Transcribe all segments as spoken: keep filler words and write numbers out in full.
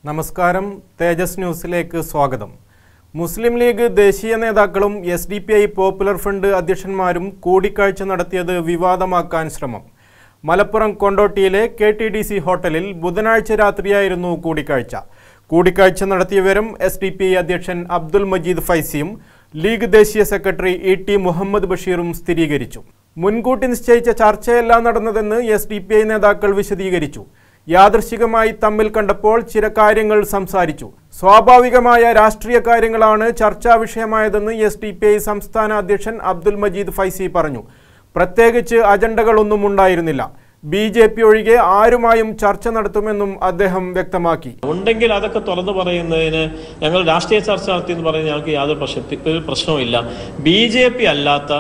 നമസ്കാരം തേജസ് ന്യൂസിലേക്ക് സ്വാഗതം. മുസ്ലിം ലീഗ് ദേശീയ നേതാക്കളും S D P I Popular Front അധ്യക്ഷന്മാരും കൂടിക്കാഴ്ച നടത്തിയത് വിവാദമാക്കാൻ ശ്രമം. മലപ്പുറം കൊണ്ടോട്ടിയിലെ കെ ടി ഡി സി ഹോട്ടലിൽ ബുധനാഴ്ച രാത്രിയായിരുന്നു കൂടിക്കാഴ്ച. കൂടിക്കാഴ്ച നടത്തിയവരും എസ് ഡി പി ഐ അധ്യക്ഷൻ അബ്ദുൽ മജീദ് ഫൈസിയും ലീഗ് ദേശീയ സെക്രട്ടറി ഇ ടി മുഹമ്മദ് ബഷീറും സ്ഥിരീകരിച്ചു. മുൻകൂട്ടി നിശ്ചയിച്ച ചർച്ചയല്ല നടന്നതെന്ന് എസ് ഡി പി ഐ നേതാക്കൾ വിശദീകരിച്ചു. യാദൃശ്ചികമായി തമ്മിൽ കണ്ടപ്പോൾ ചില കാര്യങ്ങൾ സംസാരിച്ചു. സ്വാഭാവികമായ രാഷ്ട്രീയ കാര്യങ്ങളാണ് ചർച്ചാ വിഷയമായതെന്ന് എസ് ഡി പി ഐ സംസ്ഥാന അധ്യക്ഷൻ അബ്ദുൽ മജീദ് ഫൈസി പറഞ്ഞു. പ്രത്യേകിച്ച് അജണ്ടകളൊന്നും ഉണ്ടായിരുന്നില്ല. ബി ജെ പി ഒഴികെ ആരുമായും ചർച്ച നടത്തുമെന്നും അദ്ദേഹം വ്യക്തമാക്കി. ഉണ്ടെങ്കിൽ അതൊക്കെ തുറന്നു പറയുന്നതിന് ഞങ്ങൾ രാഷ്ട്രീയ ചർച്ച നടത്തിയെന്ന് പറയുന്നത് ഞങ്ങൾക്ക് യാതൊരു പ്രശ്നവുമില്ല. ബി ജെ പി അല്ലാത്ത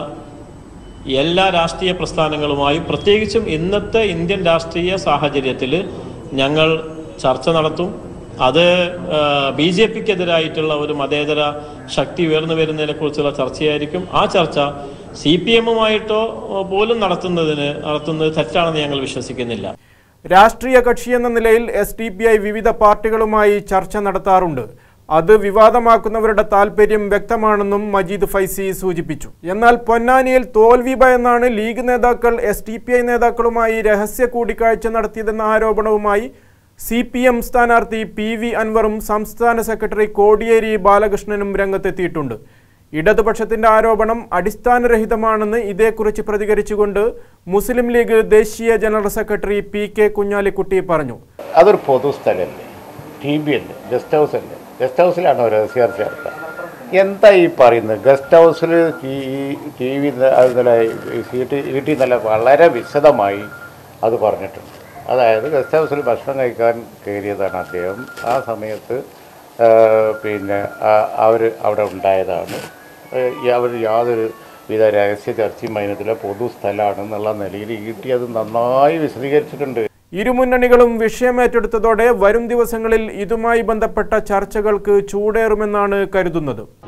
എല്ലാ രാഷ്ട്രീയ പ്രസ്ഥാനങ്ങളുമായും പ്രത്യേകിച്ചും ഇന്നത്തെ ഇന്ത്യൻ രാഷ്ട്രീയ സാഹചര്യത്തിൽ ഞങ്ങൾ ചർച്ച നടത്തും. അത് ബി ജെ പിക്കെതിരായിട്ടുള്ള ഒരു മതേതര ശക്തി ഉയർന്നു വരുന്നതിനെ കുറിച്ചുള്ള ചർച്ചയായിരിക്കും. ആ ചർച്ച സി പി എമ്മുമായിട്ടോ പോലും നടത്തുന്നതിന് നടത്തുന്നത് തെറ്റാണെന്ന് ഞങ്ങൾ വിശ്വസിക്കുന്നില്ല. രാഷ്ട്രീയ കക്ഷി എന്ന നിലയിൽ എസ് ഡി പി ഐ വിവിധ പാർട്ടികളുമായി ചർച്ച നടത്താറുണ്ട്. അത് വിവാദമാക്കുന്നവരുടെ താൽപര്യം വ്യക്തമാണെന്നും മജീദ് ഫൈസി സൂചിപ്പിച്ചു. എന്നാൽ പൊന്നാനിയിൽ തോൽവി ഭയന്നാണ് ലീഗ് നേതാക്കൾ എസ് ഡി പി ഐ നേതാക്കളുമായി രഹസ്യ കൂടിക്കാഴ്ച നടത്തിയതെന്ന ആരോപണവുമായി സി പി എം സ്ഥാനാർത്ഥി പി വി അൻവറും സംസ്ഥാന സെക്രട്ടറി കോടിയേരി ബാലകൃഷ്ണനും രംഗത്തെത്തിയിട്ടുണ്ട്. ഇടതുപക്ഷത്തിന്റെ ആരോപണം അടിസ്ഥാനരഹിതമാണെന്ന് ഇതേക്കുറിച്ച് പ്രതികരിച്ചുകൊണ്ട് മുസ്ലിം ലീഗ് ദേശീയ general secretary P K Kunhalikutty പറഞ്ഞു. അതൊരു പൊതുസ്ഥലമല്ലേ, ടി ബി അല്ലേ, ഗസ്റ്റ് ഹൗസ് അല്ലേ, ഗസ്റ്റ് ഹൗസിലാണ് രഹസ്യ ചർച്ച നടത്തുക. എന്താ ഈ പറയുന്നത്? ഗസ്റ്റ് ഹൗസിൽ ടി വി ഇന്നലെ ഇ ടി ഇന്നലെ വളരെ വിശദമായി അത് പറഞ്ഞിട്ടുണ്ട്. അതായത് ഗസ്റ്റ് ഹൗസിൽ ഭക്ഷണം കഴിക്കാൻ കയറിയതാണ് അദ്ദേഹം. ആ സമയത്ത് പിന്നെ അവർ അവിടെ ഉണ്ടായതാണ്. അവർ യാതൊരു വിധ രഹസ്യ ചർച്ചയും അതിനത്തിലെ പൊതുസ്ഥലമാണെന്നുള്ള നിലയിൽ ഇ ടി അത് നന്നായി വിശദീകരിച്ചിട്ടുണ്ട്. ഇരുമുന്നണികളും വിഷയമേറ്റെടുത്തതോടെ വരും ദിവസങ്ങളിൽ ഇതുമായി ബന്ധപ്പെട്ട ചർച്ചകൾക്ക് ചൂടേറുമെന്നാണ് കരുതുന്നത്.